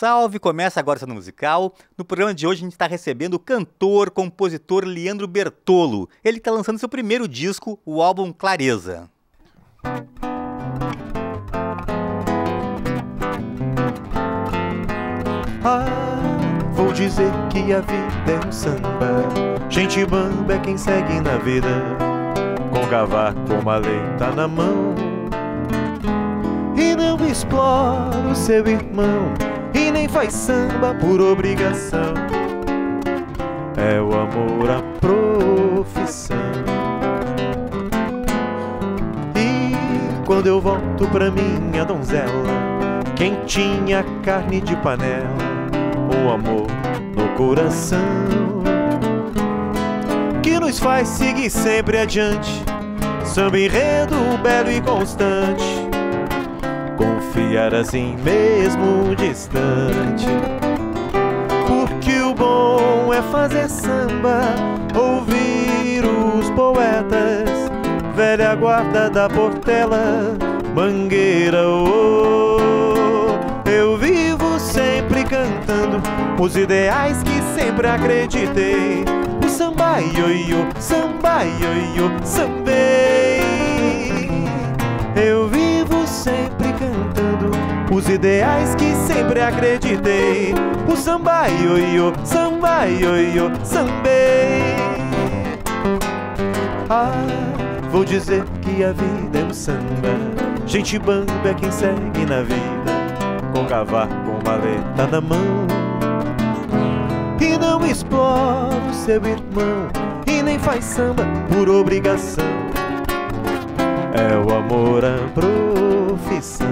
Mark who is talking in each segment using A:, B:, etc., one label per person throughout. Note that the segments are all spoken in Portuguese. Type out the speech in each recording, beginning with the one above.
A: salve! Começa agora essa musical. No programa de hoje a gente está recebendo o cantor, compositor Leandro Bertolo. Ele está lançando seu primeiro disco, o álbum Clareza.
B: Vou dizer que a vida é um samba. Gente bamba é quem segue na vida, com cavaco, com maleta na mão. E não explora o seu irmão, e nem faz samba por obrigação. É o amor à profissão. E quando eu volto pra minha donzela, quentinha carne de panela, o amor no coração, que nos faz seguir sempre adiante. Samba enredo belo e constante, confiar assim mesmo distante. Porque o bom é fazer samba, ouvir os poetas, velha guarda da Portela, Mangueira, oh. Eu vivo sempre cantando os ideais que sempre acreditei. O samba ioiô, samba ioiô, sambei. Eu vivo sempre cantando os ideais que sempre acreditei. O samba ioiô, sambei. Vou dizer que a vida é um samba. Gente bamba é quem segue na vida, com cavaco, com maleta na mão. E não explora o seu irmão, e nem faz samba por obrigação. É o amor à profissão.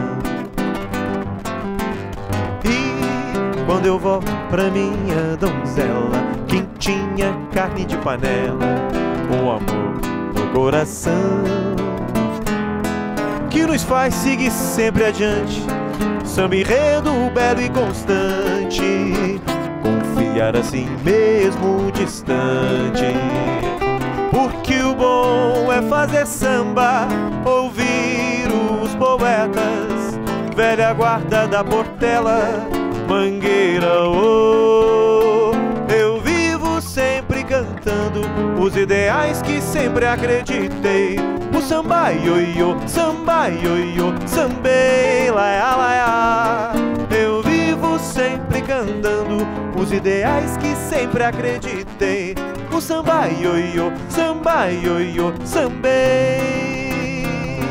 B: E quando eu volto pra minha donzela, quentinha carne de panela, o amor no coração, que nos faz seguir sempre adiante. Samba enredo belo e constante, confiar assim mesmo distante. Porque o bom é fazer samba, ouvir os poetas, velha guarda da Portela, Mangueira, oh. Eu vivo sempre cantando os ideais que sempre acreditei. O samba ioiô, sambei, laia, laia. Eu vivo sempre cantando os ideais que sempre acreditei. O samba ioiô, sambei.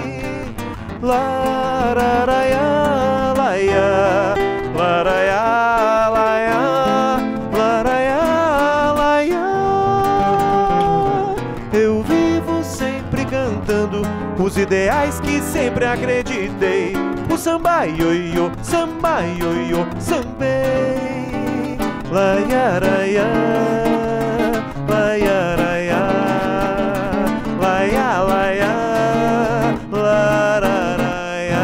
B: Lararaia, laia, laraiá, laia, laraiá, laia. Eu vivo sempre cantando os ideais que sempre acreditei. O samba ioiô, sambei. Laiaraia, laiaraia, laia, laia, lararaia.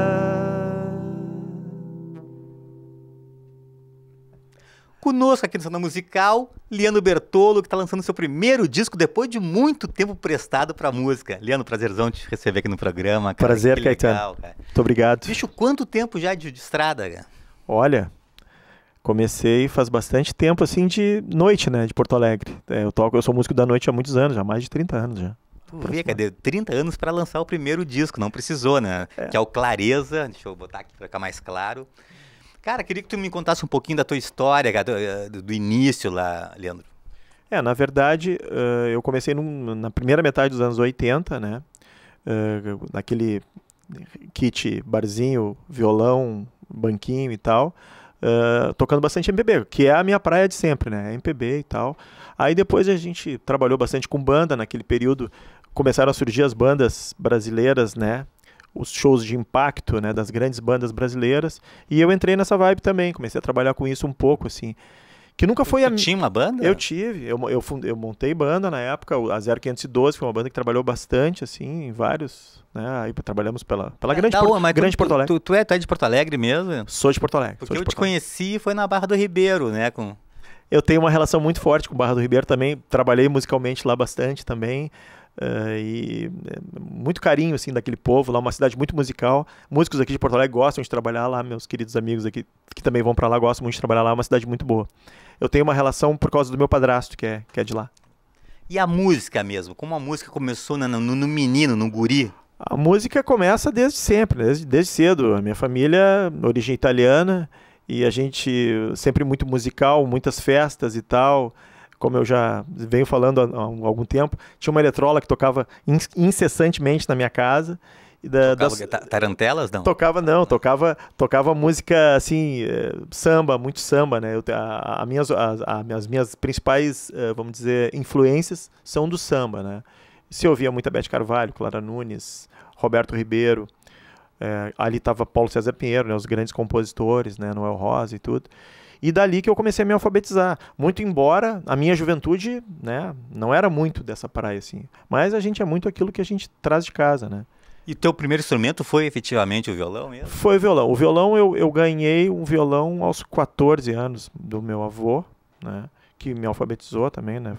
A: Conosco aqui no Cena Musical, Leandro Bertolo, que está lançando seu primeiro disco depois de muito tempo prestado para música. Leandro, prazerzão te receber aqui no programa. Cara.
B: Prazer,
A: que
B: Caetano.
A: legal, cara.
B: Muito obrigado.
A: Bicho, quanto tempo já de estrada, cara?
B: Olha, comecei faz bastante tempo, assim, de noite, né, de Porto Alegre. Eu sou músico da noite há muitos anos, há mais de 30 anos já.
A: Tu vê, cadê? 30 anos para lançar o primeiro disco, não precisou, né? Que é o Clareza, deixa eu botar aqui para ficar mais claro. Cara, queria que tu me contasse um pouquinho da tua história, cara, do início lá, Leandro.
B: Na verdade, eu comecei na primeira metade dos anos 80, né, naquele kit, barzinho, violão, banquinho e tal, tocando bastante MPB, que é a minha praia de sempre, né, MPB e tal. Aí depois a gente trabalhou bastante com banda, naquele período começaram a surgir as bandas brasileiras, né, os shows de impacto, né, das grandes bandas brasileiras, e eu entrei nessa vibe também, comecei a trabalhar com isso um pouco, assim, que nunca foi
A: Tu tinha uma banda?
B: Eu tive, eu montei banda na época, a 0512 foi uma banda que trabalhou bastante, assim, em vários, né, aí trabalhamos pela grande Porto Alegre.
A: Tu é de Porto Alegre mesmo?
B: Sou de Porto Alegre.
A: Porque eu te conheci foi na Barra do Ribeiro, né,
B: Eu tenho uma relação muito forte com Barra do Ribeiro também, trabalhei musicalmente lá bastante também. E muito carinho assim daquele povo lá, uma cidade muito musical. Músicos aqui de Porto Alegre gostam de trabalhar lá, meus queridos amigos aqui que também vão para lá gostam muito de trabalhar lá, é uma cidade muito boa. Eu tenho uma relação por causa do meu padrasto, que é de lá.
A: E a música mesmo? Como a música começou no menino, no guri?
B: A música começa desde sempre, desde cedo. A minha família, origem italiana, e a gente sempre muito musical, muitas festas e tal. Como eu já venho falando há algum tempo, tinha uma eletrola que tocava incessantemente na minha casa. E
A: tocava tarantelas, não?
B: Tocava música assim, samba, muito samba, né? As minhas principais, vamos dizer, influências são do samba, né? Se ouvia muita Beth Carvalho, Clara Nunes, Roberto Ribeiro, ali estava Paulo César Pinheiro, né? Os grandes compositores, né? Noel Rosa e tudo. E dali que eu comecei a me alfabetizar. Muito embora a minha juventude, né, não era muito dessa praia, assim. Mas a gente é muito aquilo que a gente traz de casa, né?
A: E o teu primeiro instrumento foi efetivamente o violão mesmo?
B: Foi o violão. O violão, eu ganhei um violão aos 14 anos do meu avô, né, que me alfabetizou também, né?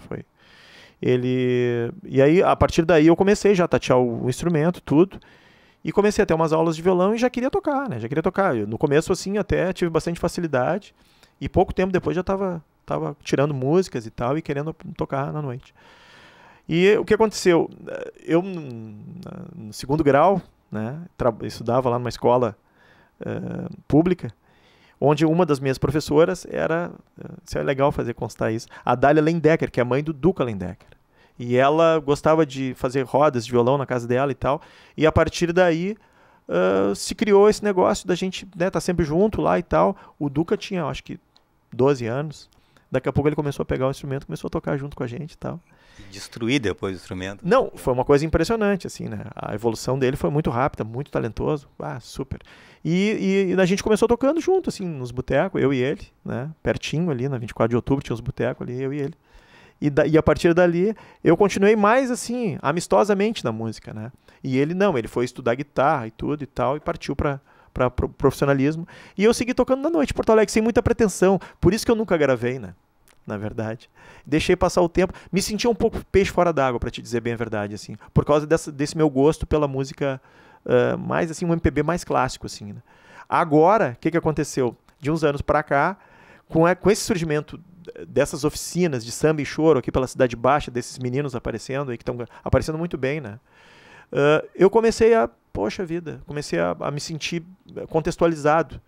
B: E aí, a partir daí, eu comecei já a tatear o instrumento, tudo. E comecei a ter umas aulas de violão e já queria tocar, né? Já queria tocar. No começo, assim, até tive bastante facilidade. E pouco tempo depois já estava tirando músicas e tal e querendo tocar na noite. E o que aconteceu? Eu, no segundo grau, né, estudava lá numa escola pública, onde uma das minhas professoras era, isso é legal fazer constar isso, a Dália Lendecker, que é a mãe do Duca Lendecker. E ela gostava de fazer rodas de violão na casa dela e tal. E a partir daí se criou esse negócio da gente, né, tá sempre junto lá e tal. O Duca tinha, acho que 12 anos. Daqui a pouco ele começou a pegar o instrumento, começou a tocar junto com a gente e tal.
A: Destruir depois o instrumento?
B: Não, foi uma coisa impressionante, assim, né? A evolução dele foi muito rápida, muito talentoso. Super. E a gente começou tocando junto, assim, nos botecos, eu e ele, né? Pertinho ali, na 24 de outubro, tinha os botecos ali, eu e ele. E a partir dali, eu continuei mais, assim, amistosamente na música, né? E ele não, ele foi estudar guitarra e tudo e tal, e partiu para profissionalismo. E eu segui tocando na noite em Porto Alegre, sem muita pretensão. Por isso que eu nunca gravei, né? Na verdade. Deixei passar o tempo. Me sentia um pouco peixe fora d'água, para te dizer bem a verdade, assim. Por causa desse meu gosto pela música mais, assim, um MPB mais clássico, assim, né? Agora, o que aconteceu? De uns anos para cá, com esse surgimento dessas oficinas de samba e choro aqui pela Cidade Baixa, desses meninos aparecendo aí, que estão aparecendo muito bem, né? Eu comecei comecei a me sentir contextualizado.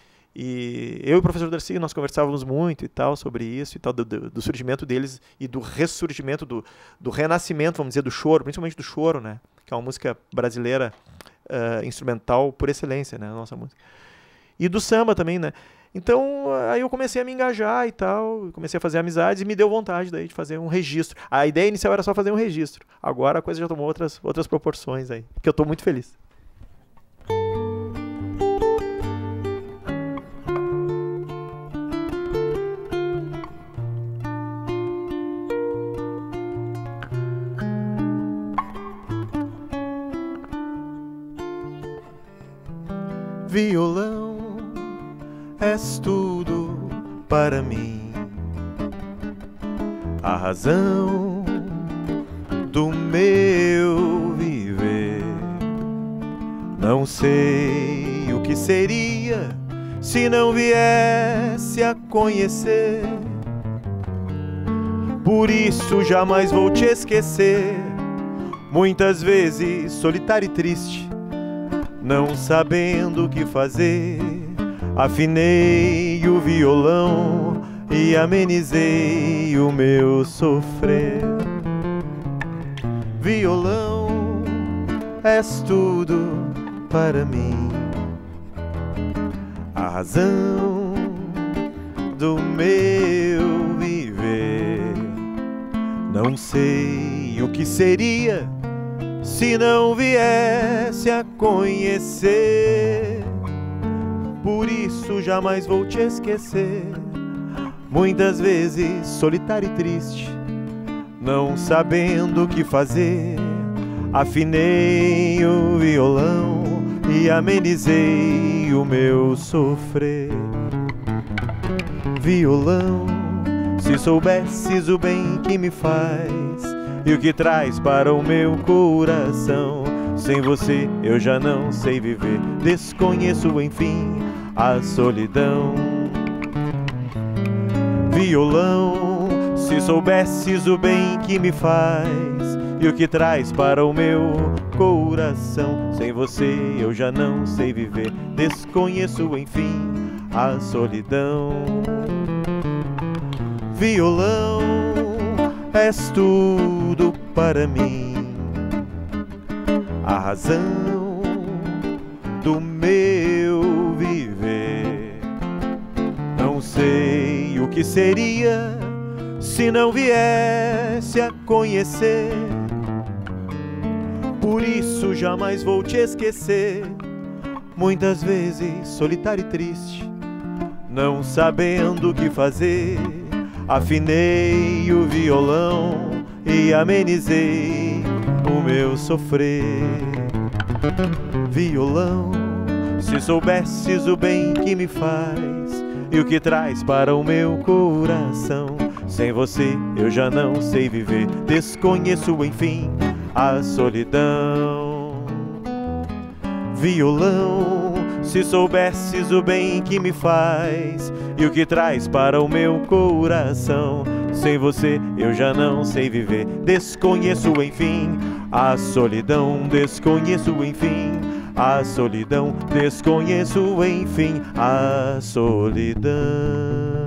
B: E eu e o professor Darcy, nós conversávamos muito e tal sobre isso e tal, do surgimento deles e do ressurgimento, do renascimento, vamos dizer, do choro, principalmente do choro, né? Que é uma música brasileira instrumental por excelência, né? A nossa música. E do samba também, né? Então, aí eu comecei a me engajar e tal, comecei a fazer amizades e me deu vontade daí de fazer um registro. A ideia inicial era só fazer um registro. Agora a coisa já tomou outras proporções aí, que eu estou muito feliz. Violão, és tudo para mim, a razão do meu viver. Não sei o que seria se não viesse a conhecer. Por isso jamais vou te esquecer. Muitas vezes solitário e triste, não sabendo o que fazer, afinei o violão e amenizei o meu sofrer. Violão, és tudo para mim, a razão do meu viver. Não sei o que seria se não viesse a conhecer. Por isso jamais vou te esquecer. Muitas vezes solitário e triste, não sabendo o que fazer, afinei o violão e amenizei o meu sofrer. Violão, se soubesses o bem que me faz, e o que traz para o meu coração. Sem você eu já não sei viver, desconheço enfim a solidão. Violão, se soubesses o bem que me faz e o que traz para o meu coração. Sem você eu já não sei viver, desconheço enfim a solidão. Violão, és tudo para mim, a razão do meu viver. Não sei o que seria se não viesse a conhecer, por isso jamais vou te esquecer. Muitas vezes solitário e triste, não sabendo o que fazer, afinei o violão e amenizei o meu sofrer. Violão, se soubesses o bem que me faz e o que traz para o meu coração. Sem você eu já não sei viver, desconheço enfim a solidão. Violão, se soubesses o bem que me faz e o que traz para o meu coração. Sem você eu já não sei viver, desconheço enfim a solidão. Desconheço enfim a solidão, desconheço enfim a solidão.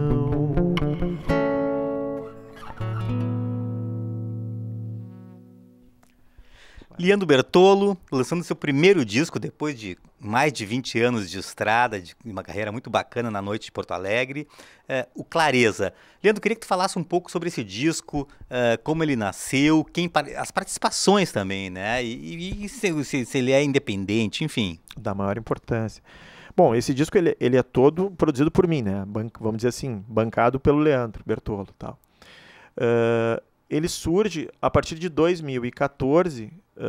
A: Leandro Bertolo, lançando seu primeiro disco depois de mais de 20 anos de estrada, de uma carreira muito bacana na noite de Porto Alegre, o Clareza. Leandro, queria que tu falasse um pouco sobre esse disco, como ele nasceu, as participações também, né? E se ele é independente, enfim.
B: Da maior importância. Bom, esse disco ele é todo produzido por mim, né? Vamos dizer assim, bancado pelo Leandro Bertolo, tal. Ele surge a partir de 2014,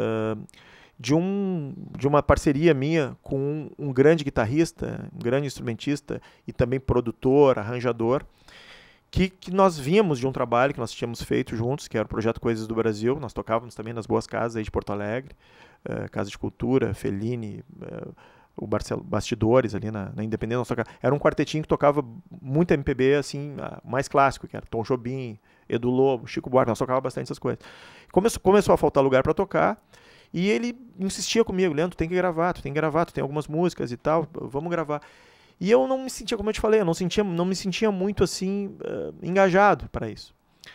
B: de uma parceria minha com um grande guitarrista, um grande instrumentista e também produtor, arranjador, que nós vínhamos de um trabalho que nós tínhamos feito juntos, que era o Projeto Coisas do Brasil. Nós tocávamos também nas boas casas aí de Porto Alegre, Casa de Cultura, Fellini, o Bastidores ali na Independência. Era um quartetinho que tocava muito MPB, assim, mais clássico, que era Tom Jobim, Edu Lobo, Chico Buarque. Nós tocava bastante essas coisas. Começou a faltar lugar para tocar, e ele insistia comigo: Leandro, tu tem que gravar, tu tem algumas músicas e tal, vamos gravar. E eu não me sentia, como eu te falei, eu não me sentia muito assim, engajado para isso.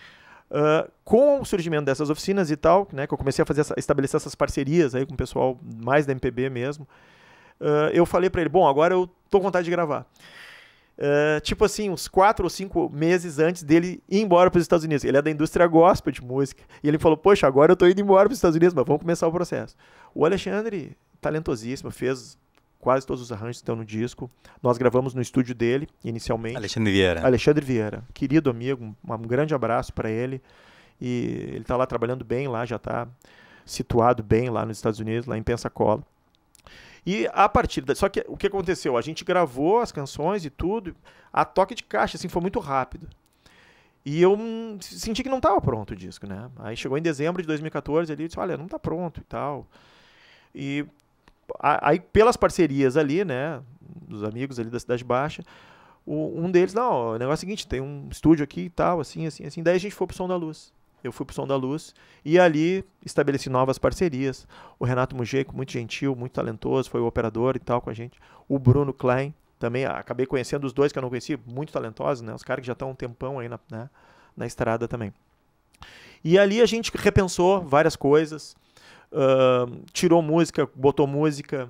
B: Com o surgimento dessas oficinas e tal, né, que eu comecei a estabelecer essas parcerias aí com o pessoal mais da MPB mesmo, eu falei para ele: bom, agora eu tô com vontade de gravar. Tipo assim, uns 4 ou 5 meses antes dele ir embora para os Estados Unidos. Ele é da indústria gospel de música. E ele falou: poxa, agora eu tô indo embora para os Estados Unidos, mas vamos começar o processo. O Alexandre, talentosíssimo, fez quase todos os arranjos que estão no disco. Nós gravamos no estúdio dele, inicialmente. Alexandre Vieira, querido amigo, um grande abraço para ele. E ele está lá trabalhando bem, lá já está situado bem lá nos Estados Unidos, lá em Pensacola. E a partir só que o que aconteceu? A gente gravou as canções e tudo, a toque de caixa assim foi muito rápido. E eu senti que não estava pronto o disco, né? Aí chegou em dezembro de 2014 ali, eu disse: olha, não está pronto e tal. E aí pelas parcerias ali, né, dos amigos ali da Cidade Baixa, um deles: não, o negócio é o seguinte, tem um estúdio aqui e tal, assim. Daí a gente foi pro Som da Luz. Eu fui pro Som da Luz e ali estabeleci novas parcerias. O Renato Mugeco, muito gentil, muito talentoso, foi o operador e tal com a gente. O Bruno Klein, também acabei conhecendo os dois que eu não conhecia, muito talentosos, né? Os caras que já estão um tempão aí na estrada também. E ali a gente repensou várias coisas, tirou música, botou música,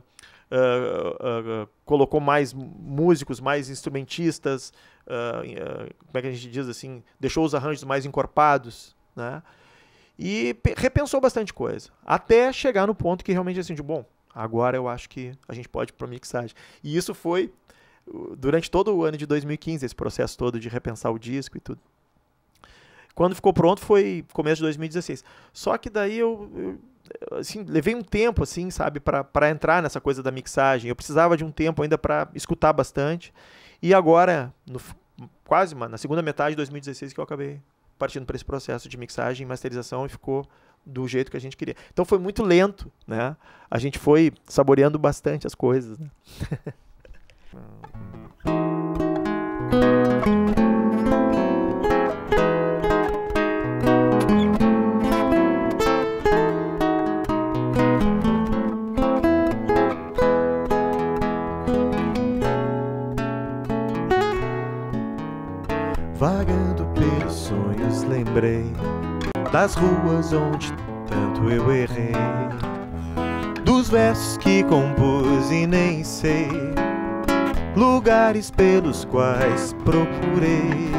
B: colocou mais músicos, mais instrumentistas, como é que a gente diz assim, deixou os arranjos mais encorpados, né? E repensou bastante coisa, até chegar no ponto que realmente assim, bom, agora eu acho que a gente pode ir para mixagem. E isso foi durante todo o ano de 2015, esse processo todo de repensar o disco e tudo. Quando ficou pronto foi começo de 2016. Só que daí eu assim, levei um tempo, assim, sabe, para entrar nessa coisa da mixagem. Eu precisava de um tempo ainda para escutar bastante. E agora, quase na segunda metade de 2016, que eu acabei partindo para esse processo de mixagem e masterização e ficou do jeito que a gente queria. Então foi muito lento, né? A gente foi saboreando bastante as coisas, né? Vagando pelos sonhos, lembrei das ruas onde tanto eu errei, dos versos que compus e nem sei, lugares pelos quais procurei.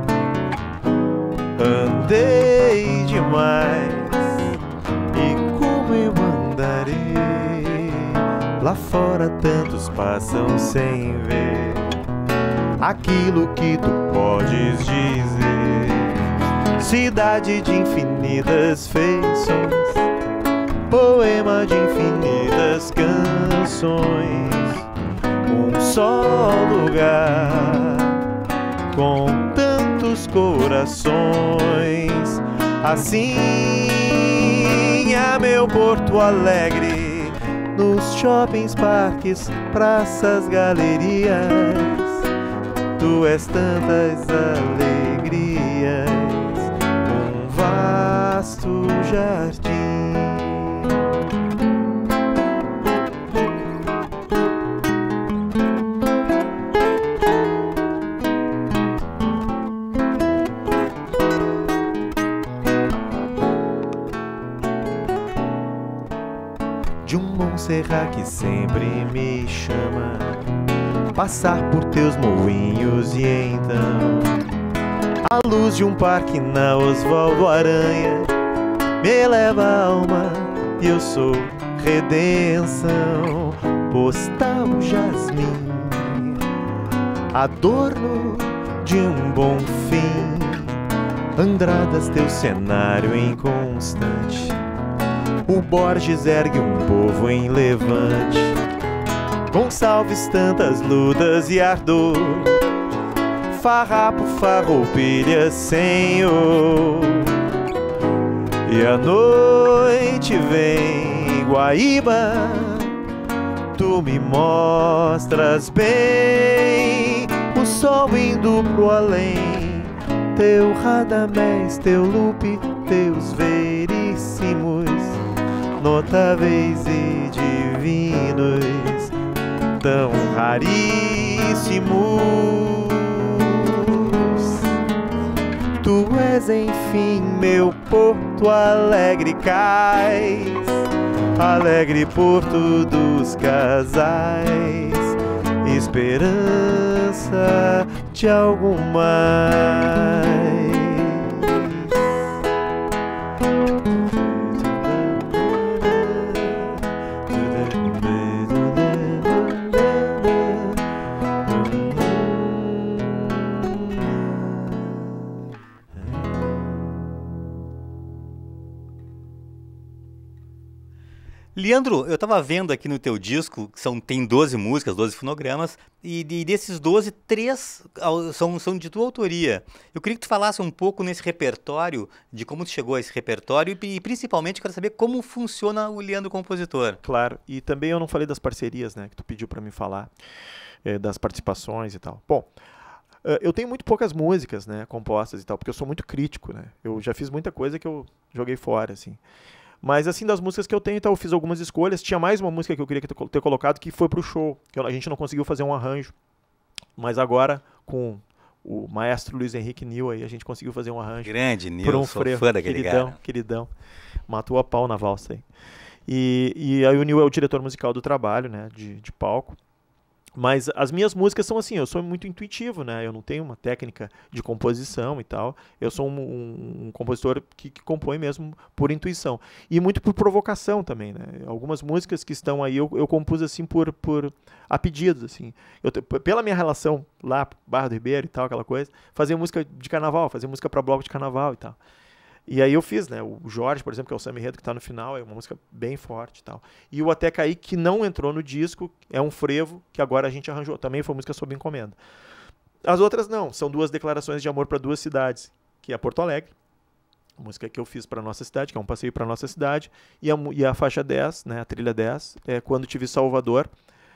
B: Andei demais, e como eu andarei? Lá fora tantos passam sem ver aquilo que tu podes dizer. Cidade de infinitas feições, poema de infinitas canções, um só lugar com tantos corações. Assim é meu Porto Alegre, nos shoppings, parques, praças, galerias. Tu és tantas alegrias, um vasto jardim. De um Montserrat que sempre me chama, passar por teus moinhos e então a luz de um parque na Osvaldo Aranha me leva a alma e eu sou redenção. Postal jasmim, adorno de um bom fim, Andradas teu cenário inconstante, o Borges ergue um povo em levante. Gonçalves tantas lutas e ardor, farrapo, farroupilha, senhor. E a noite vem, Guaíba, tu me mostras bem o sol indo pro além. Teu Radamés, teu Lupe, teus veríssimos, notáveis e divinos, tão raríssimos. Tu és enfim meu Porto Alegre cais, alegre porto dos casais, esperança de algo mais.
A: Leandro, eu tava vendo aqui no teu disco, que tem 12 músicas, 12 fonogramas, e desses 12, 3 são de tua autoria. Eu queria que tu falasse um pouco nesse repertório, de como tu chegou a esse repertório, e principalmente quero saber como funciona o Leandro compositor.
B: Claro, e também eu não falei das parcerias, né, que tu pediu para me falar, das participações e tal. Bom, eu tenho muito poucas músicas, né, compostas e tal, porque eu sou muito crítico, né, eu já fiz muita coisa que eu joguei fora, assim. Mas, assim, das músicas que eu tenho, então, eu fiz algumas escolhas. Tinha mais uma música que eu queria ter colocado, que foi pro show, que a gente não conseguiu fazer um arranjo. Mas agora, com o maestro Luiz Henrique Nil, aí, a gente conseguiu fazer um arranjo.
A: Grande Nil, sou fã daquele cara.
B: Queridão. Matou a pau na valsa aí. E aí o Nil é o diretor musical do trabalho, né, de palco. Mas as minhas músicas são assim, eu sou muito intuitivo, né? Eu não tenho uma técnica de composição e tal. Eu sou um compositor que compõe mesmo por intuição. E muito por provocação também, né? Algumas músicas que estão aí eu compus assim a pedidos, assim. Pela minha relação lá, Barra do Ribeiro e tal, aquela coisa, fazer música de carnaval, fazer música para bloco de carnaval e tal. E aí eu fiz, né, o Jorge, por exemplo, que é o Samba Enredo, que tá no final, é uma música bem forte e tal. E o Até Cair, que não entrou no disco, é um frevo, que agora a gente arranjou. Também foi música sob encomenda. As outras não, são 2 declarações de amor para 2 cidades, que é Porto Alegre. A música que eu fiz para nossa cidade, que é um passeio para nossa cidade. E a faixa 10, né, a trilha 10, é Quando Tive Salvador,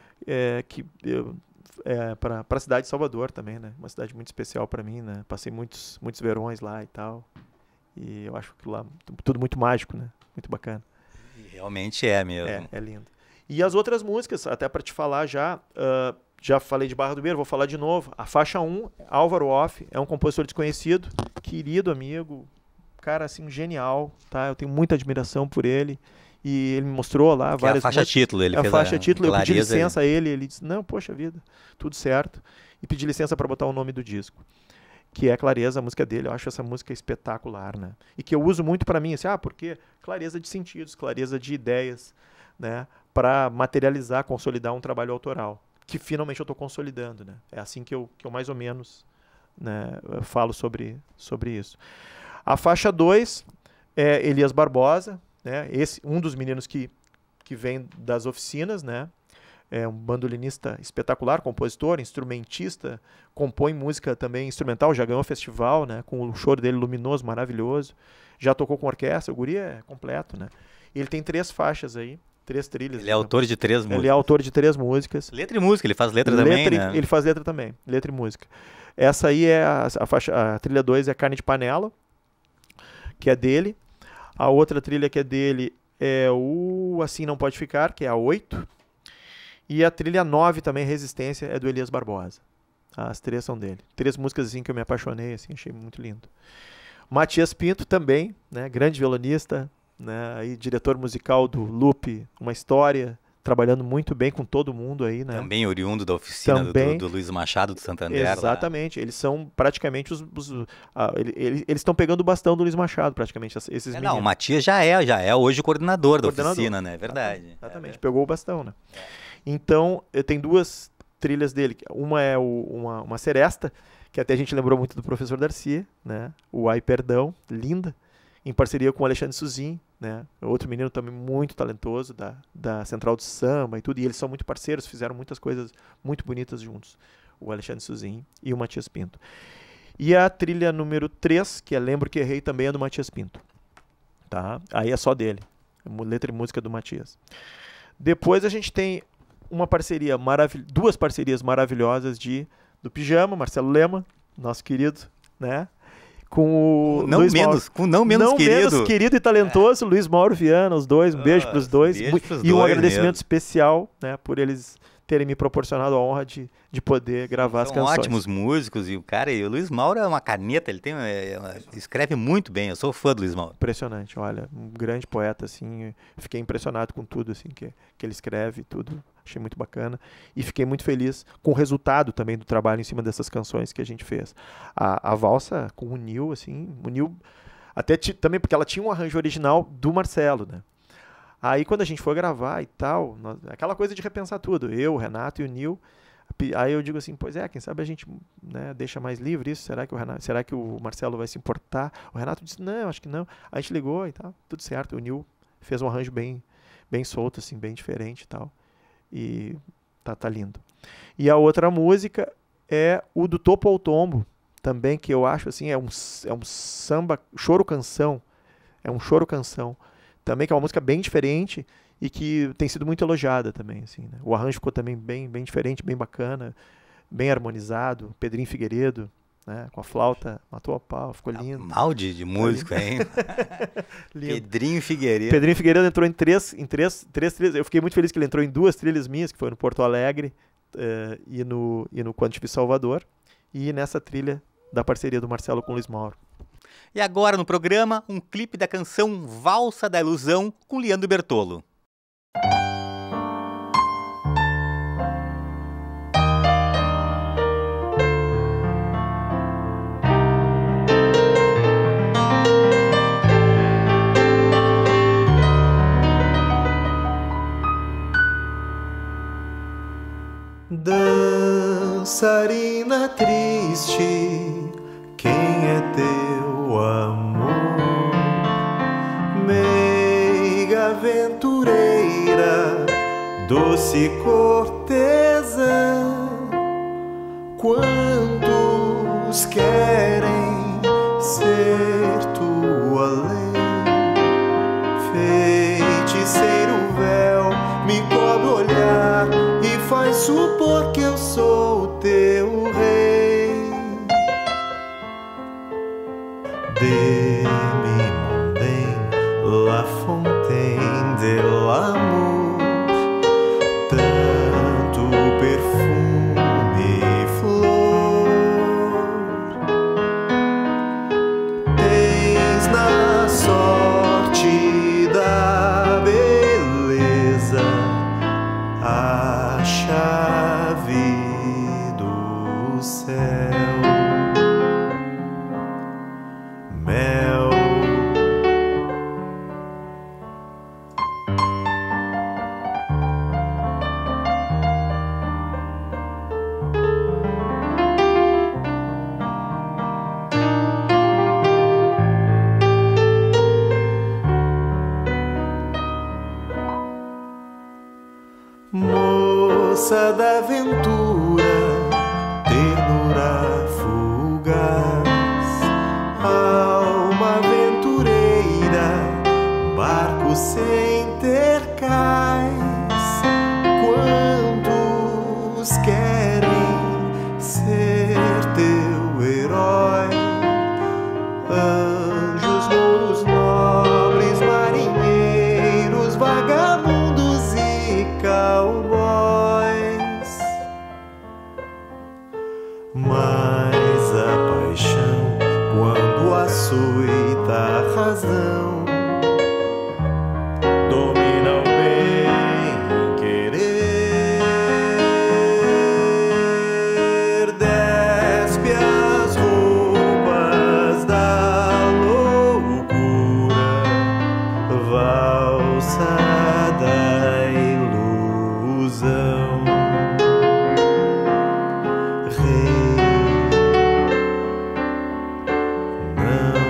B: para a cidade de Salvador também, né? Uma cidade muito especial para mim, né? Passei muitos verões lá e tal. E eu acho que lá tudo muito mágico, né? Muito bacana.
A: Realmente é mesmo.
B: É lindo. E as outras músicas, até para te falar já falei de Barra do Beiro, vou falar de novo. A faixa 1, Álvaro Off, é um compositor desconhecido, querido amigo, cara assim, genial, tá? Eu tenho muita admiração por ele. E ele me mostrou lá várias
A: músicas. A faixa título, ele fez
B: a faixa título, eu pedi licença
A: ali.
B: a ele disse, não, poxa vida, tudo certo. E pedi licença para botar o nome do disco, que é Clareza, a música dele. Eu acho essa música espetacular, né? E que eu uso muito para mim, assim, porque clareza de sentidos, clareza de ideias, né? Para materializar, consolidar um trabalho autoral, que finalmente eu estou consolidando, né? É assim que eu mais ou menos, né, falo sobre isso. A faixa 2 é Elias Barbosa, né? Um dos meninos que vem das oficinas, né? É um bandolinista espetacular, compositor, instrumentista, compõe música também instrumental, já ganhou festival, né? Com o choro dele luminoso, maravilhoso. Já tocou com orquestra, o guri é completo, né? Ele tem 3 faixas aí, 3 trilhas.
A: Ele é autor de 3 músicas.
B: Ele é autor de 3 músicas.
A: Letra e música, ele faz letra também, né?
B: Ele faz letra também, letra e música. Essa aí é a trilha 2 é Carne de Panela, que é dele. A outra trilha que é dele é o Assim Não Pode Ficar, que é a 8. E a trilha 9 também, Resistência, é do Elias Barbosa. As 3 são dele. 3 músicas assim que eu me apaixonei, assim, achei muito lindo. Matias Pinto também, né, grande violonista, né, aí, diretor musical do Loop, Uma História, trabalhando muito bem com todo mundo aí, né?
A: Também oriundo da oficina do Luiz Machado do Santander.
B: Exatamente, lá. Eles são praticamente eles estão pegando o bastão do Luiz Machado, praticamente, esses meninos.
A: Não, o Matias já é hoje o coordenador da oficina, né? Verdade.
B: Exatamente, pegou o bastão, né? Então, tem 2 trilhas dele. Uma é uma seresta, que até a gente lembrou muito do professor Darcy, né? O Ai Perdão, linda, em parceria com o Alexandre Suzin, né? Outro menino também muito talentoso da Central do Samba e tudo. E eles são muito parceiros, fizeram muitas coisas muito bonitas juntos. O Alexandre Suzin e o Matias Pinto. E a trilha número 3, que é Lembro Que Errei, também é do Matias Pinto. Tá? Aí é só dele. Letra e música do Matias. Depois a gente tem uma parceria 2 parcerias maravilhosas do Pijama, Marcelo Lema, nosso querido, né? Com o Luiz Mauro, querido e talentoso Luiz Mauro Viana, os dois, um beijo para os dois. E um agradecimento especial, né, por eles terem me proporcionado a honra de poder gravar as canções.
A: São ótimos músicos e o Luiz Mauro é uma caneta, ele escreve muito bem, eu sou fã do Luiz Mauro.
B: Impressionante, olha, um grande poeta, assim, fiquei impressionado com tudo, assim, que ele escreve, tudo, achei muito bacana, e fiquei muito feliz com o resultado também do trabalho em cima dessas canções que a gente fez. A valsa com o Nil, assim, até também porque ela tinha um arranjo original do Marcelo, né? Aí quando a gente foi gravar e tal, aquela coisa de repensar tudo, eu, o Renato e o Nil, aí eu digo assim, pois quem sabe a gente, né, deixa mais livre isso, será que o Marcelo vai se importar? O Renato disse, não, acho que não. A gente ligou e tal, tudo certo, o Nil fez um arranjo bem solto, assim, bem diferente e tal, e tá lindo. E a outra música é o do Topo ao Tombo, também, que eu acho assim, é um samba, choro-canção, também, que é uma música bem diferente e que tem sido muito elogiada também, assim, né? O arranjo ficou também bem diferente, bem bacana, bem harmonizado. Pedrinho Figueiredo, né, com a flauta, matou a pau, ficou lindo.
A: Mal de músico, hein? Pedrinho Figueiredo.
B: Pedrinho Figueiredo entrou em três trilhas. Eu fiquei muito feliz que ele entrou em 2 trilhas minhas, que foi no Porto Alegre e no Quando Tive Salvador, e nessa trilha da parceria do Marcelo com o Luiz Mauro.
A: E agora no programa, um clipe da canção Valsa da Ilusão com Leandro Bertolo.
B: Dançarina triste, quem é teu amor? Meiga aventureira, doce cortesã, quantos querem ser
C: supor que eu sou o teu rei. Demi-mondaine, la fontaine de l'amour, tanto perfume e flor tens na sorte da beleza, a chave do céu. Mel, moça da aventura, ternura fugaz, alma aventureira, barco sem ter cais. Quantos querem ser teu herói? Anjos, mouros, nobres, marinheiros, vagabundos e cowboys. Mas a paixão, quando açoita a razão, domina o bem-querer, despe as roupas da loucura, valsa da ilusão. Rei, não.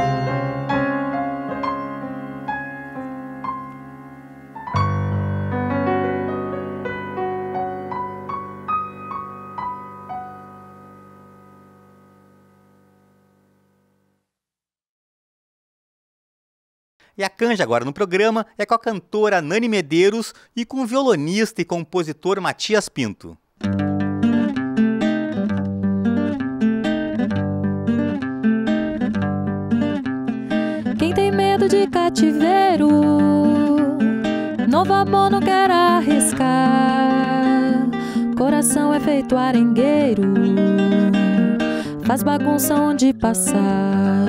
A: E a canja agora no programa é com a cantora Nani Medeiros e com o violonista e compositor Matias Pinto.
D: Quem tem medo de cativeiro, novo amor não quer arriscar. Coração é feito arengueiro, faz bagunça onde passar.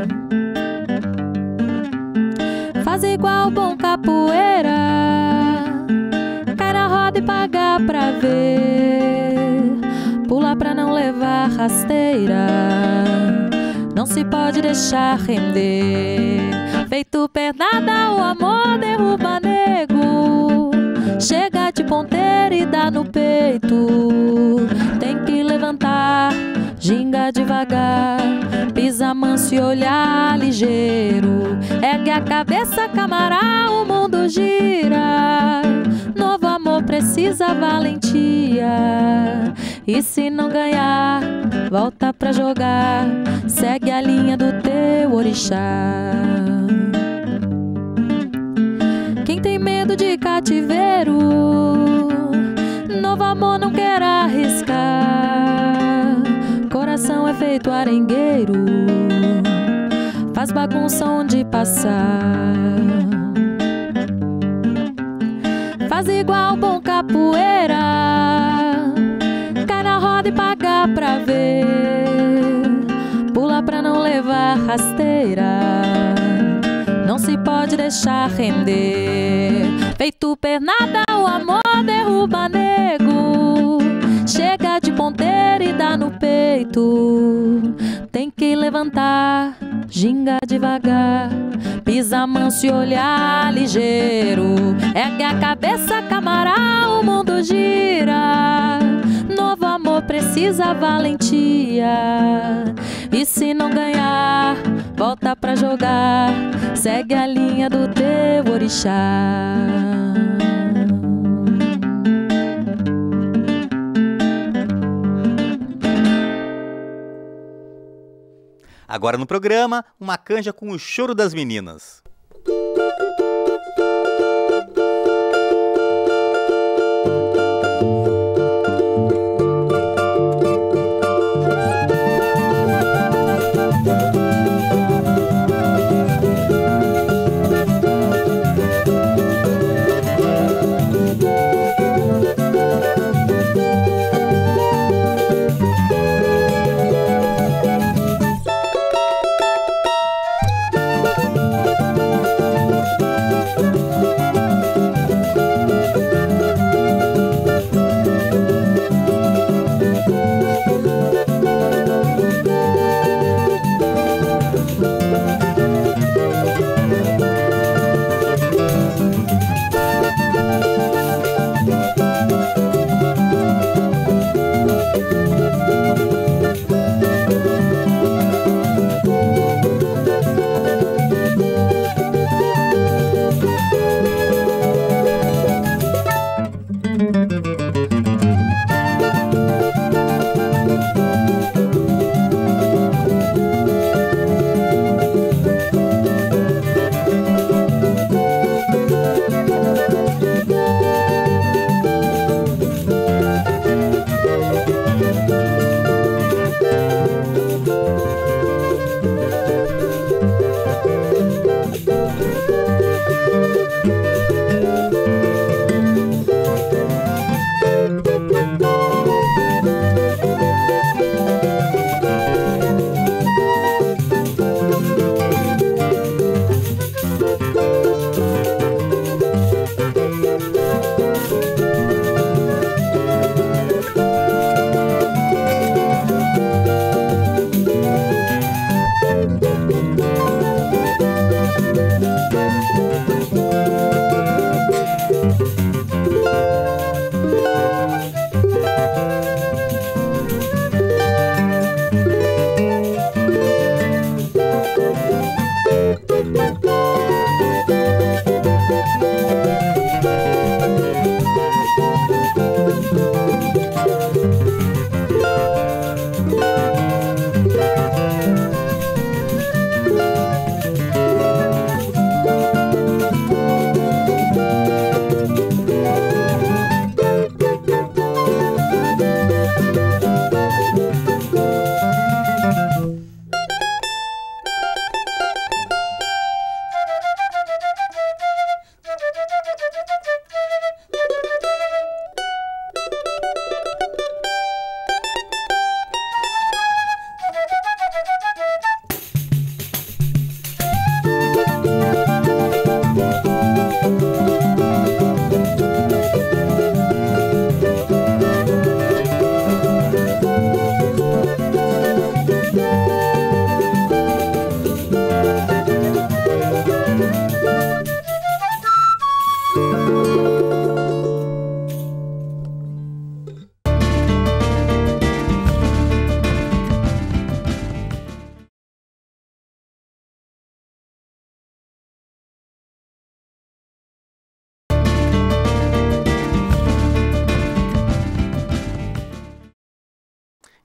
D: Faz igual bom capoeira, cai na roda e paga pra ver. Pula pra não levar rasteira, não se pode deixar render. Feito pernada, o amor derruba nego. Chega de ponteira e dá no peito. Tem que levantar, ginga devagar, pisa manso e olhar ligeiro. Ergue a cabeça, camará, o mundo gira. Novo amor precisa valentia, e se não ganhar, volta pra jogar. Segue a linha do teu orixá. Quem tem medo de cativeiro, novo amor não quer arriscar. Coração é feito arengueiro, faz bagunça onde passar. Faz igual bom capoeira, cai na roda e paga pra ver. Pula pra não levar rasteira, não se pode deixar render. Feito pernada, o amor derruba nego. Chega de ponteira e dá no peito. Tem que levantar, ginga devagar, pisa manso e olhar ligeiro. Ergue a cabeça, camará, o mundo gira. Novo amor precisa valentia, e se não ganhar, volta pra jogar. Segue a linha do teu orixá.
A: Agora no programa, uma canja com o choro das meninas.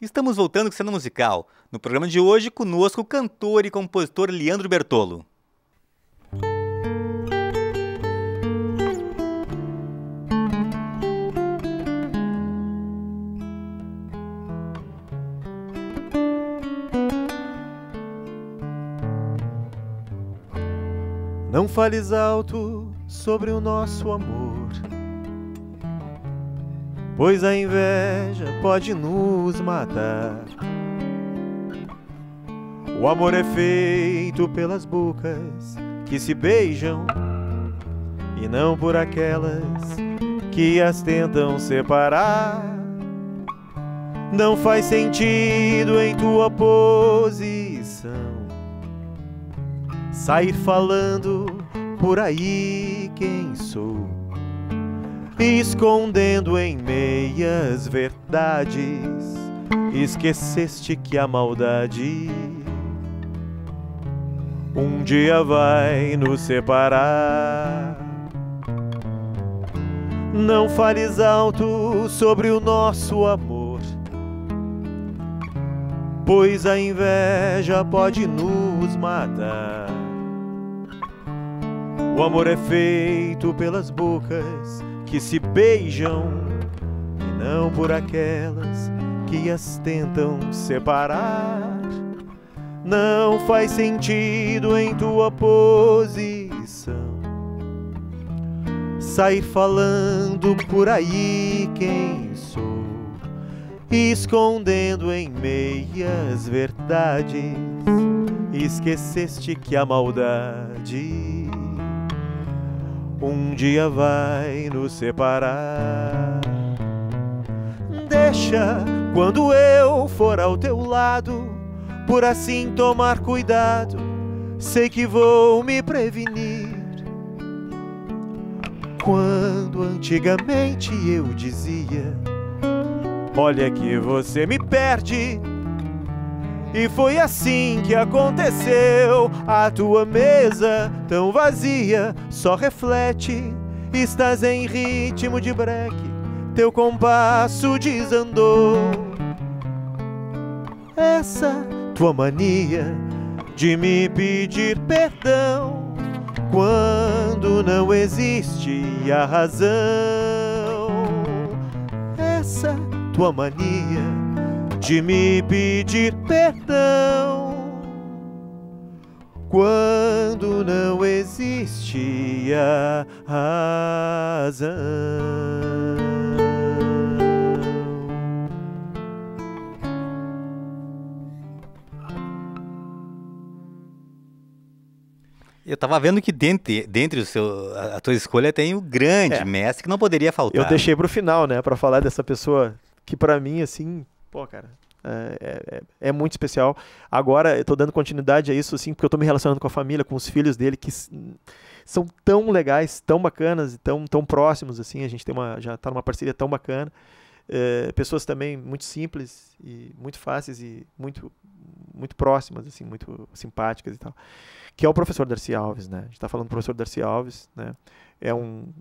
A: Estamos voltando com Cena Musical. No programa de hoje, conosco o cantor e compositor Leandro Bertolo.
C: Não fales alto sobre o nosso amor, pois a inveja pode nos matar. O amor é feito pelas bocas que se beijam e não por aquelas que as tentam separar. Não faz sentido em tua posição sair falando por aí quem sou, escondendo em meias verdades. Esqueceste que a maldade um dia vai nos separar. Não fales alto sobre o nosso amor, pois a inveja pode nos matar. O amor é feito pelas bocas que se beijam e não por aquelas que as tentam separar. Não faz sentido em tua posição sair falando por aí quem sou, escondendo em meias verdades. Esqueceste que a maldade um dia vai nos separar. Deixa quando eu for ao teu lado, por assim tomar cuidado, sei que vou me prevenir. Quando antigamente eu dizia, olha que você me perde, e foi assim que aconteceu. A tua mesa tão vazia só reflete, estás em ritmo de breque, teu compasso desandou. Essa tua mania de me pedir perdão quando não existe a razão. Essa tua mania de me pedir perdão quando não existe a razão.
A: Eu tava vendo que dentre a tua escolha tem o grande mestre que não poderia faltar.
B: Eu deixei pro final, né, pra falar dessa pessoa que pra mim, assim, pô, cara, é muito especial. Agora eu tô dando continuidade a isso, assim, porque eu tô me relacionando com a família, com os filhos dele, que são tão legais, tão bacanas e tão próximos, assim. A gente já tá numa parceria tão bacana. Pessoas também muito simples e muito fáceis e muito próximas, assim, muito simpáticas e tal. Que é o professor Darcy Alves, né? A gente tá falando do professor Darcy Alves, né? É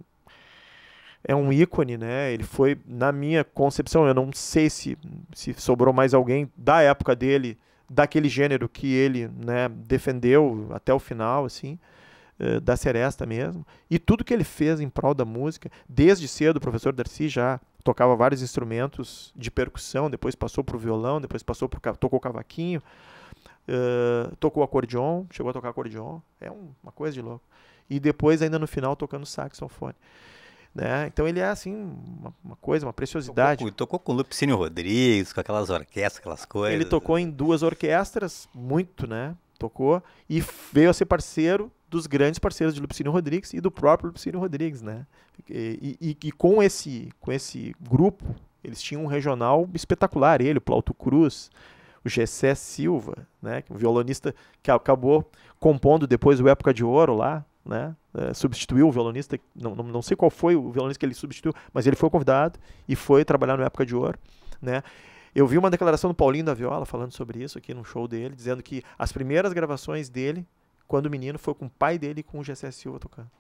B: um ícone, né? Ele foi, na minha concepção, eu não sei se sobrou mais alguém da época dele, daquele gênero que ele, né, defendeu até o final, assim, da Seresta mesmo. E tudo que ele fez em prol da música, desde cedo, o professor Darcy já tocava vários instrumentos de percussão, depois passou para o violão, depois tocou cavaquinho, tocou acordeon, chegou a tocar acordeon, é uma coisa de louco. E depois, ainda no final, tocando saxofone. Né? Então ele é assim, uma coisa, uma preciosidade.
A: Tocou com o Lupicínio Rodrigues, com aquelas orquestras, aquelas coisas.
B: Ele tocou em 2 orquestras, muito, né? Tocou e veio a ser parceiro dos grandes parceiros de Lupicínio Rodrigues e do próprio Lupicínio Rodrigues, né? E com esse grupo, eles tinham um regional espetacular, ele, o Plauto Cruz, o Gessé Silva, né? Um violonista que acabou compondo depois o Época de Ouro lá, né? Substituiu o violonista, não sei qual foi o violonista que ele substituiu, mas ele foi convidado e foi trabalhar no Época de Ouro, né? Eu vi uma declaração do Paulinho da Viola falando sobre isso aqui num show dele, dizendo que as primeiras gravações dele, quando menino, foi com o pai dele e com o Gessé Silva tocando.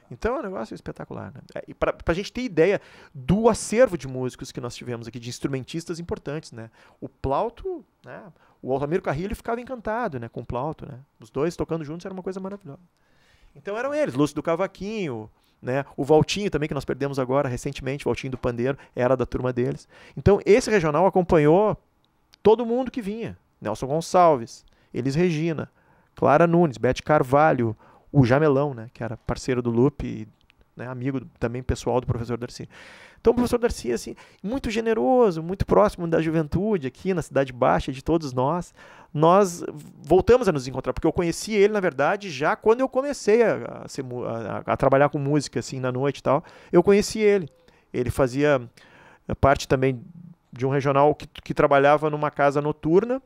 B: Então é um negócio espetacular, né? E pra gente ter ideia do acervo de músicos que nós tivemos aqui, de instrumentistas importantes, né? O Plauto, né? O Altamiro Carrilho ficava encantado, né, com o Plauto, né? Os dois tocando juntos era uma coisa maravilhosa. Então eram eles, Lúcio do Cavaquinho, né? O Valtinho também, que nós perdemos agora recentemente, o Valtinho do Pandeiro, era da turma deles. Então esse regional acompanhou todo mundo que vinha. Nelson Gonçalves, Elis Regina, Clara Nunes, Bete Carvalho, o Jamelão, né, que era parceiro do Lupe, né, amigo também pessoal do professor Darcy. Então o professor Darcy, assim, muito generoso, muito próximo da juventude aqui na Cidade Baixa, de todos nós voltamos a nos encontrar, porque eu conheci ele, na verdade, já quando eu comecei a trabalhar com música, assim, na noite e tal, eu conheci ele. Ele fazia parte também de um regional que trabalhava numa casa noturna,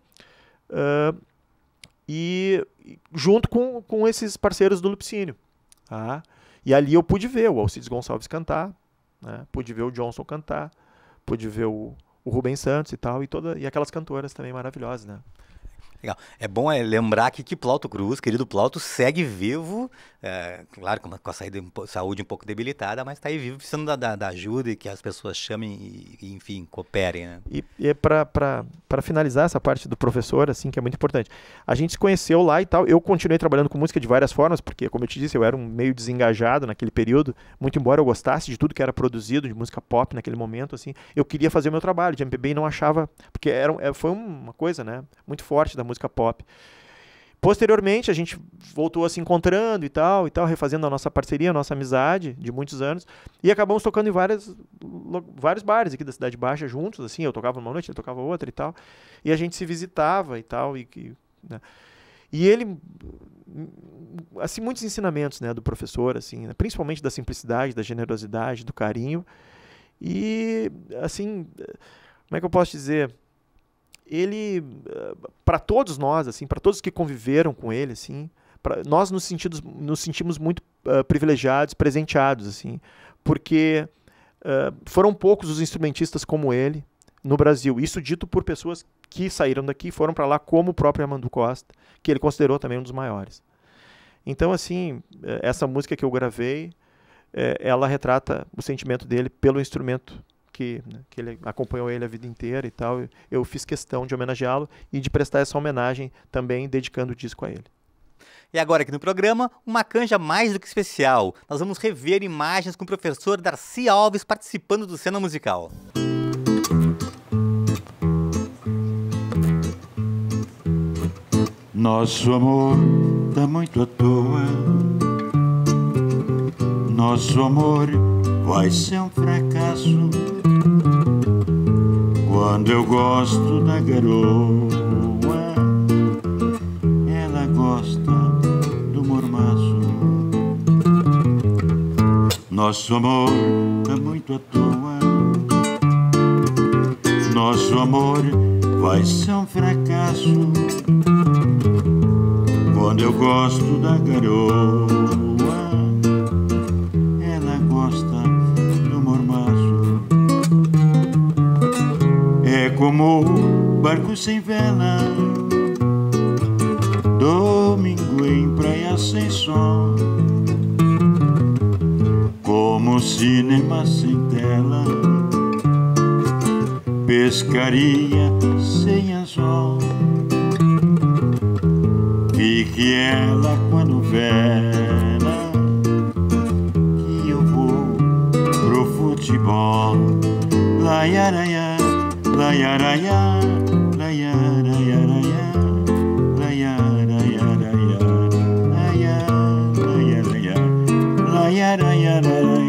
B: e junto com esses parceiros do Lupicínio. Tá? E ali eu pude ver o Alcides Gonçalves cantar, né? Pude ver o Johnson cantar, pude ver o Rubens Santos e tal, e aquelas cantoras também maravilhosas, né?
A: Legal. É bom lembrar que Plauto Cruz, querido Plauto, segue vivo, claro, com a saúde um pouco debilitada, mas está aí vivo, precisando da ajuda e que as pessoas chamem e enfim, cooperem, né?
B: E para finalizar essa parte do professor, assim, que é muito importante, a gente se conheceu lá e tal, eu continuei trabalhando com música de várias formas, porque, como eu te disse, eu era um meio desengajado naquele período, muito embora eu gostasse de tudo que era produzido, de música pop naquele momento, assim, eu queria fazer o meu trabalho de MPB e não achava, porque foi uma coisa, né, muito forte da música pop. Posteriormente, a gente voltou a se encontrando e tal, refazendo a nossa parceria, a nossa amizade de muitos anos, e acabamos tocando em vários bares aqui da Cidade Baixa juntos, assim, eu tocava uma noite, ele tocava outra e tal, e a gente se visitava e tal, né? E ele, assim, muitos ensinamentos, né, do professor, assim, né, principalmente da simplicidade, da generosidade, do carinho, e, assim, como é que eu posso dizer? Ele, para todos nós, assim, para todos que conviveram com ele, assim, nós nos sentimos muito privilegiados, presenteados, assim, porque foram poucos os instrumentistas como ele no Brasil. Isso dito por pessoas que saíram daqui e foram para lá, como o próprio Armando Costa, que ele considerou também um dos maiores. Então, assim, essa música que eu gravei, ela retrata o sentimento dele pelo instrumento que ele acompanhou ele a vida inteira e tal. Eu fiz questão de homenageá-lo e de prestar essa homenagem também dedicando o disco a ele.
A: E agora aqui no programa, uma canja mais do que especial. Nós vamos rever imagens com o professor Darcy Alves participando do Cena Musical.
E: Nosso amor tá muito à toa. Nosso amor vai ser um fracasso. Quando eu gosto da garoa, ela gosta do mormaço. Nosso amor tá muito à toa. Nosso amor vai ser um fracasso. Quando eu gosto da garoa, ela gosta do mormaço. É como barco sem vela, domingo em praia sem som, como cinema sem tela, pescaria sem anzol. Fique ela com a novela, que eu vou pro futebol. Laiaraia, laiaraia, laiaraia, laiaraia, laiaraia, laiaraia,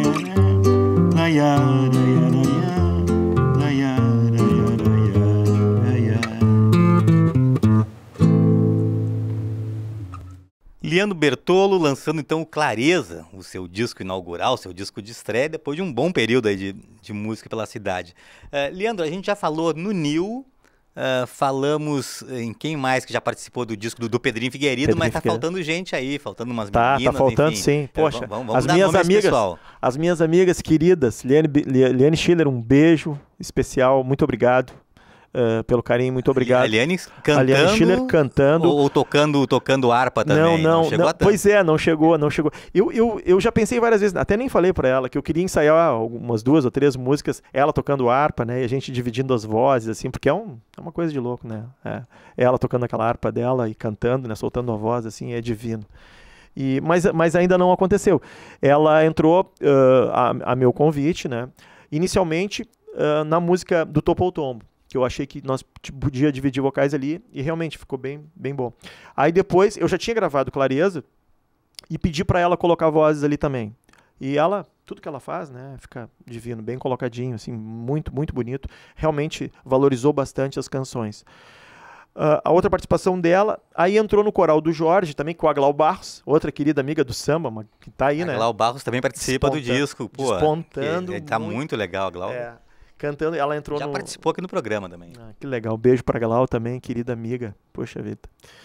A: Leandro Bertolo lançando então o Clareza, o seu disco inaugural, o seu disco de estreia, depois de um bom período aí de música pela cidade. Leandro, a gente já falou no Nil, falamos em quem mais que já participou do disco do Pedrinho Figueiredo, mas tá faltando gente aí, faltando umas meninas,
B: tá faltando,
A: enfim.
B: Sim. Poxa,
A: vamos dar nome a esse pessoal.
B: As minhas amigas queridas, Liane Schiller, um beijo especial, muito obrigado. pelo carinho, muito obrigado.
A: A Liane cantando?
B: Liane Schiller cantando.
A: Ou tocando harpa também?
B: Não,
A: chegou a tanto.
B: pois é, não chegou. Eu já pensei várias vezes, até nem falei pra ela, que eu queria ensaiar algumas 2 ou 3 músicas, ela tocando harpa, né, e a gente dividindo as vozes, assim, porque é uma coisa de louco, né, ela tocando aquela harpa dela e cantando, né, soltando a voz, assim, é divino. Mas ainda não aconteceu. Ela entrou a meu convite, né, inicialmente na música do Topo ao Tombo, que eu achei que nós podia dividir vocais ali, e realmente ficou bem, bem bom. Aí depois, eu já tinha gravado Clareza, e pedi para ela colocar vozes ali também. E ela, tudo que ela faz, né, fica divino, bem colocadinho, assim, muito, muito bonito. Realmente valorizou bastante as canções. A outra participação dela, aí entrou no coral do Jorge, também com a Glau Barros, outra querida amiga do samba, que tá aí, né?
A: A Glau Barros também participa do disco. Pô,
B: despontando.
A: Tá muito legal, a Glau.
B: Cantando, ela entrou
A: Já participou aqui no programa também.
B: Que legal, beijo pra Glau também, querida amiga, poxa vida.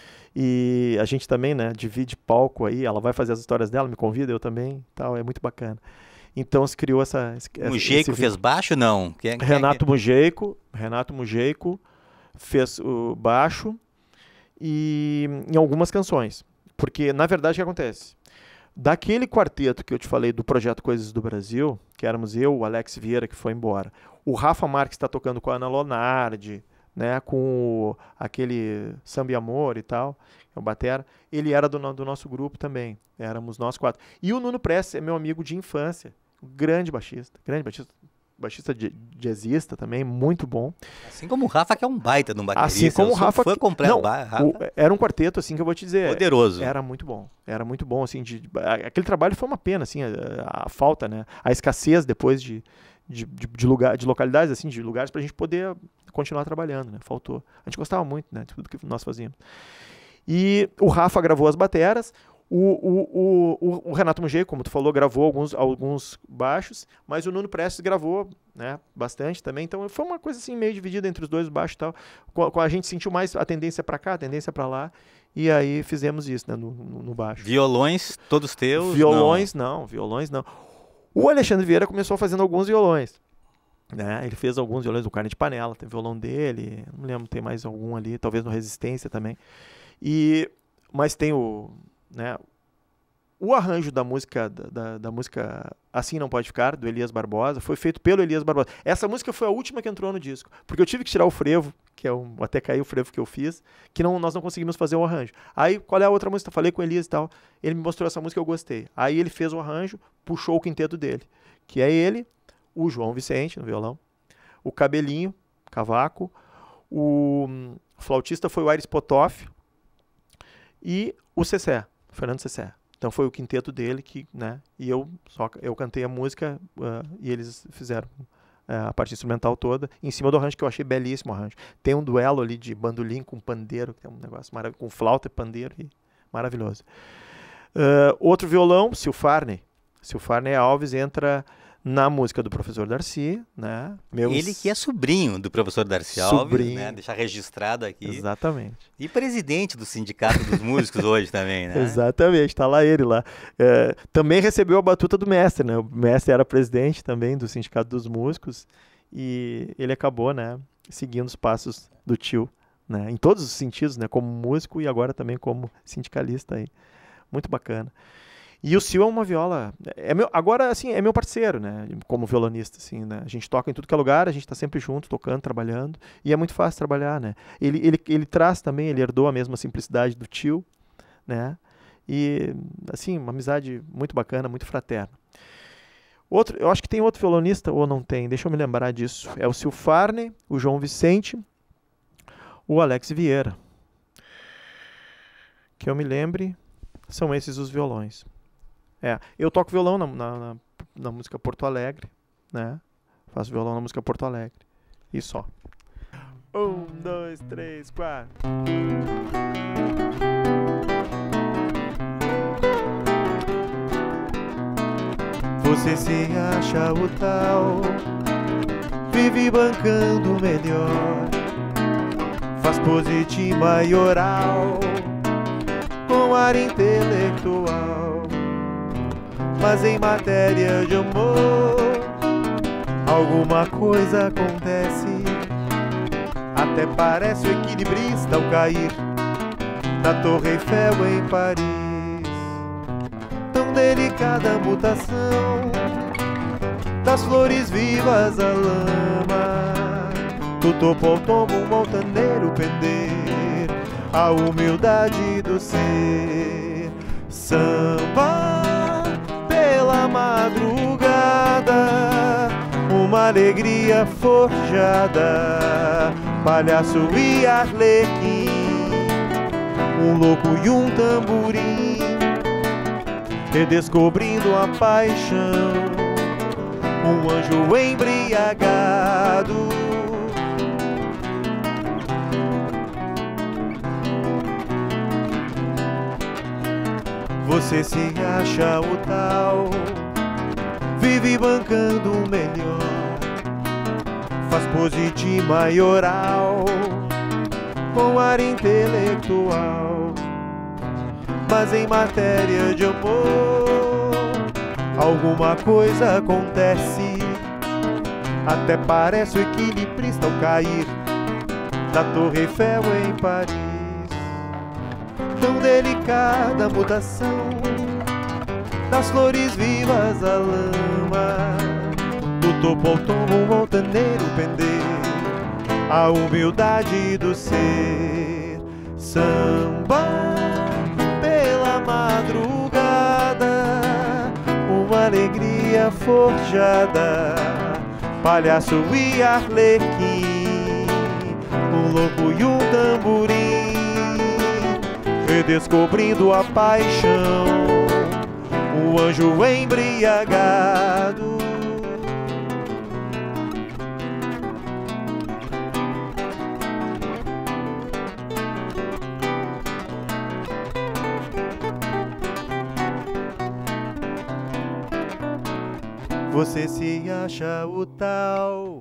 B: E a gente também, né, divide palco aí, ela vai fazer as histórias dela, me convida, eu também, tal, é muito bacana. Então se criou essa...
A: Mujeico fez baixo, não?
B: Renato Mujeico fez o baixo e em algumas canções. Porque, na verdade, o que acontece? Daquele quarteto que eu te falei do Projeto Coisas do Brasil, que éramos eu, o Alex Vieira, que foi embora, o Rafa Marques está tocando com a Ana Lonardi, né, com aquele Samba e Amor e tal, o batera, ele era do nosso grupo também, éramos nós 4. E o Nuno Prestes é meu amigo de infância, grande baixista, jazzista também, muito bom.
A: Assim como o Rafa, que é um baita de um baterista.
B: Assim como o Rafa,
A: Rafa.
B: era um quarteto, assim, que eu vou te dizer.
A: Poderoso.
B: Era muito bom, assim, aquele trabalho foi uma pena, assim, a falta, né, a escassez depois de localidades, assim, de lugares pra gente poder continuar trabalhando, né, faltou. A gente gostava muito, né, de tudo que nós fazíamos. E o Rafa gravou as bateras, o Renato Mujeico, como tu falou, gravou alguns baixos, mas o Nuno Prestes gravou, né, bastante também, então foi uma coisa assim meio dividida entre os dois, baixos e tal. A gente sentiu mais a tendência para cá, a tendência para lá, e aí fizemos isso, né, no baixo.
A: Violões todos teus?
B: Violões não. O Alexandre Vieira começou fazendo alguns violões, né, ele fez alguns violões do Carne de Panela, tem violão dele, não lembro, tem mais algum ali, talvez no Resistência também, mas tem o arranjo da música Assim Não Pode Ficar, do Elias Barbosa, foi feito pelo Elias Barbosa. Essa música foi a última que entrou no disco, porque eu tive que tirar o frevo, que até caiu o frevo que eu fiz, que nós não conseguimos fazer o arranjo. Aí, qual é a outra música? Falei com o Elias e tal, ele me mostrou essa música, eu gostei. Aí ele fez o arranjo, puxou o quinteto dele, que é ele, o João Vicente, no violão, o Cabelinho, cavaco, o flautista foi o Aires Potoff e o Fernando Cessé. Então foi o quinteto dele né? E eu cantei a música e eles fizeram a parte instrumental toda em cima do arranjo, que eu achei belíssimo o arranjo. Tem um duelo ali de bandolim com pandeiro, que é um negócio maravilhoso, com flauta e pandeiro, maravilhoso. Outro violão, Silfarney Alves, entra na música do Professor Darcy, né?
A: Ele que é sobrinho do Professor Darcy Alves, né? Deixar registrado aqui.
B: Exatamente.
A: E presidente do Sindicato dos Músicos hoje também, né?
B: Exatamente, tá lá ele lá. Também recebeu a batuta do mestre, né? O mestre era presidente também do Sindicato dos Músicos e ele acabou, né, seguindo os passos do tio, né? Em todos os sentidos, né? Como músico e agora também como sindicalista aí. Muito bacana. E o Sil é uma viola, agora assim, é meu parceiro, né, como violonista, assim, né, a gente toca em tudo que é lugar, a gente tá sempre junto, tocando, trabalhando, e é muito fácil trabalhar, né, ele traz também, ele herdou a mesma simplicidade do tio, né, e assim, uma amizade muito bacana, muito fraterna. Eu acho que tem outro violonista, ou não tem, deixa eu me lembrar disso, é o Silfarney, o João Vicente, o Alex Vieira, que eu me lembre, são esses os violões. Eu toco violão na música Porto Alegre, né? Faço violão na música Porto Alegre. E só. 1, 2, 3, 4. Você se acha o tal, vive bancando o melhor, faz pose de maioral, com ar intelectual. Mas em matéria de amor, alguma coisa acontece.
C: até parece o equilibrista ao cair na Torre Eiffel em Paris. Tão delicada a mutação das flores vivas à lama, do topo ao tombo um montaneiro pender a humildade do ser. Samba pela madrugada, uma alegria forjada, palhaço e arlequim, um louco e um tamborim, redescobrindo a paixão, um anjo embriagado. Você se acha o tal, vive bancando o melhor, faz pose de maioral, com ar intelectual. Mas em matéria de amor, alguma coisa acontece, até parece o equilibrista ao cair da Torre Eiffel em Paris. Tão delicada a mutação das flores vivas à lama, do topo ao tombo um montaneiro pender a humildade do ser. Samba pela madrugada, uma alegria forjada, palhaço e arlequim, um louco e um tamborim, redescobrindo a paixão, um anjo embriagado. Você se acha o tal.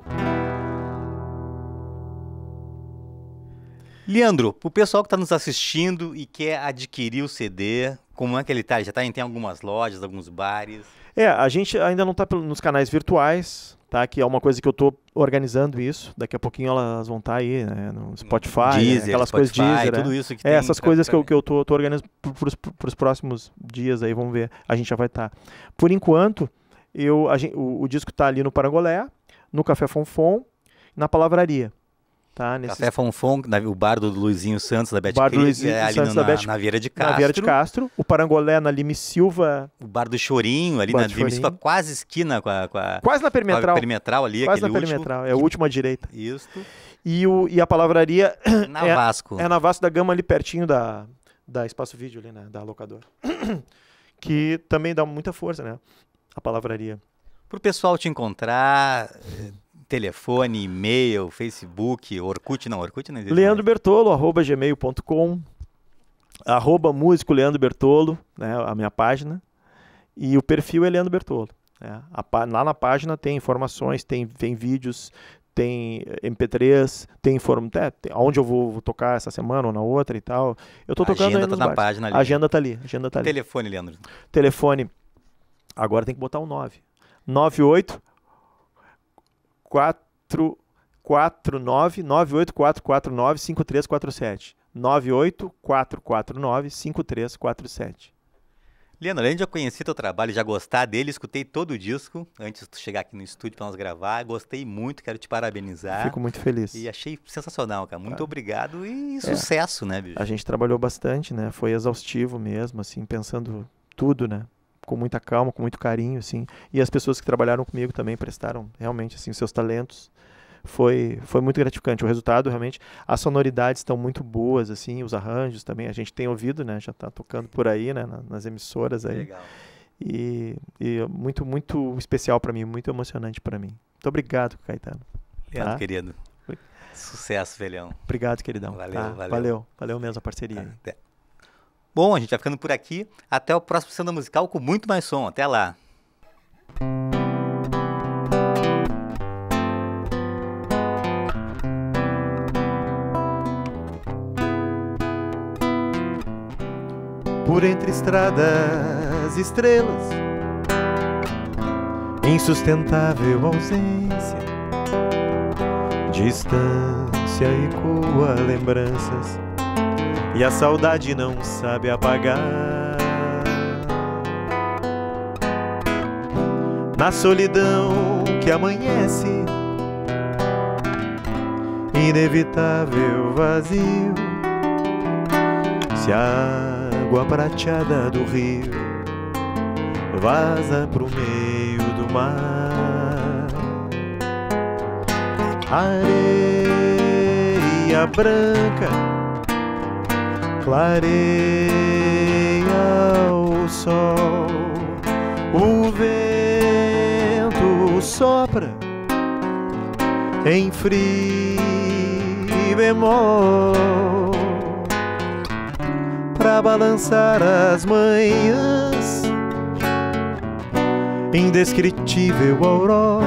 A: Leandro, o pessoal que está nos assistindo e quer adquirir o CD, como é que ele está? Ele já tem algumas lojas, alguns bares?
B: A gente ainda não está nos canais virtuais, tá? Que é uma coisa que eu estou organizando isso. Daqui a pouquinho elas vão estar aí, né? No Spotify,
A: Deezer,
B: aquelas
A: Spotify,
B: coisas Deezer.
A: tudo isso que tem
B: essas coisas que eu tô organizando para os próximos dias aí, vamos ver. A gente já vai estar. Por enquanto, o disco está ali no Parangolé, no Café Fonfon, na Palavraria. Tá,
A: Café Fonfon, o bar do Luizinho Santos, da Bete
B: Cris,
A: ali na Vieira de Castro.
B: Na Vieira de Castro. O Parangolé na Lime Silva.
A: O bar do Chorinho, ali na Lime Silva, quase esquina com a...
B: Quase na Perimetral.
A: Perimetral ali,
B: quase na Perimetral, último, é a última direita.
A: Isso.
B: E a Palavraria...
A: Na Vasco.
B: É na Vasco da Gama, ali pertinho da Espaço Vídeo, ali, né, da locadora. Que também dá muita força, né, a Palavraria.
A: Pro pessoal te encontrar... Telefone, e-mail, Facebook, Orkut não existe.
B: Leandro Bertolo, @gmail.com, @músico Leandro Bertolo, né, a minha página, e o perfil é Leandro Bertolo. Né. Lá na página tem informações, tem vídeos, tem MP3, tem onde eu vou tocar essa semana ou na outra e tal. Eu tô tocando aí nos bares.
A: Página ali.
B: A agenda tá ali.
A: Telefone, Leandro.
B: Telefone, agora tem que botar o 98 98449 5347. 98449 5347.
A: Leandro, além de eu conhecer teu trabalho e já gostar dele, escutei todo o disco antes de tu chegar aqui no estúdio para nós gravar. Gostei muito, quero te parabenizar.
B: Fico muito feliz.
A: E achei sensacional, cara. Muito obrigado e sucesso, né, bicho?
B: A gente trabalhou bastante, né? Foi exaustivo mesmo, assim, pensando tudo, né? Com muita calma, com muito carinho, assim. E as pessoas que trabalharam comigo também prestaram realmente, assim, os seus talentos. Foi muito gratificante. O resultado, realmente, as sonoridades estão muito boas, assim, os arranjos também. A gente tem ouvido, né? Já está tocando por aí, né? Nas emissoras aí.
A: Legal.
B: E muito, muito especial para mim, muito emocionante para mim. Muito obrigado, Caetano.
A: Leandro, querido. Sucesso, velhão.
B: Obrigado, queridão.
A: Valeu
B: mesmo a parceria.
A: Até. Bom, a gente vai ficando por aqui. Até o próximo Senda Musical com muito mais som. Até lá.
C: Por entre estradas, estrelas, insustentável ausência, distância distância ecoa lembranças e a saudade não sabe apagar. Na solidão que amanhece, inevitável vazio, se a água prateada do rio vaza pro meio do mar, areia branca clareia o sol, o vento sopra em frio bemol pra balançar as manhãs, indescritível aurora,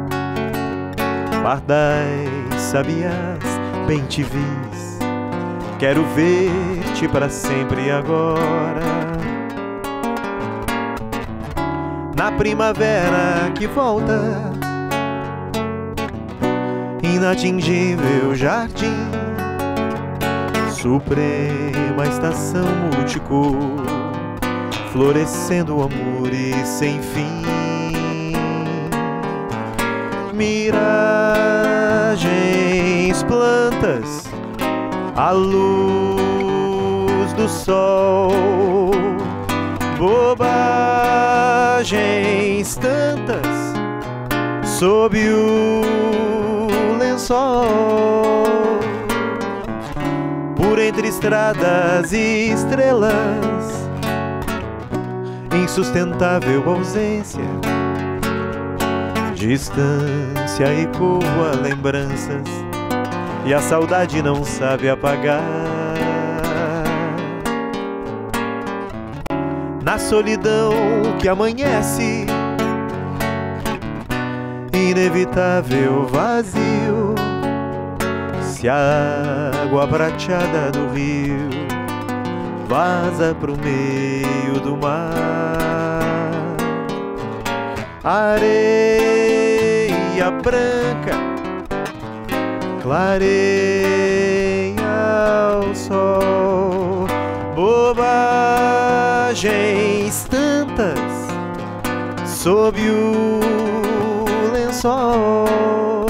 C: pardais, sabiás, bem te vis, quero ver-te para sempre agora. Na primavera que volta, inatingível jardim, suprema estação multicor, florescendo amores sem fim. Miragens, plantas, a luz do sol, bobagens tantas sob o lençol, por entre estradas e estrelas, insustentável ausência, distância ecoa lembranças e a saudade não sabe apagar. Na solidão que amanhece, inevitável vazio, se a água prateada do rio vaza pro meio do mar, areia branca clareia o sol, bobagens tantas sob o lençol,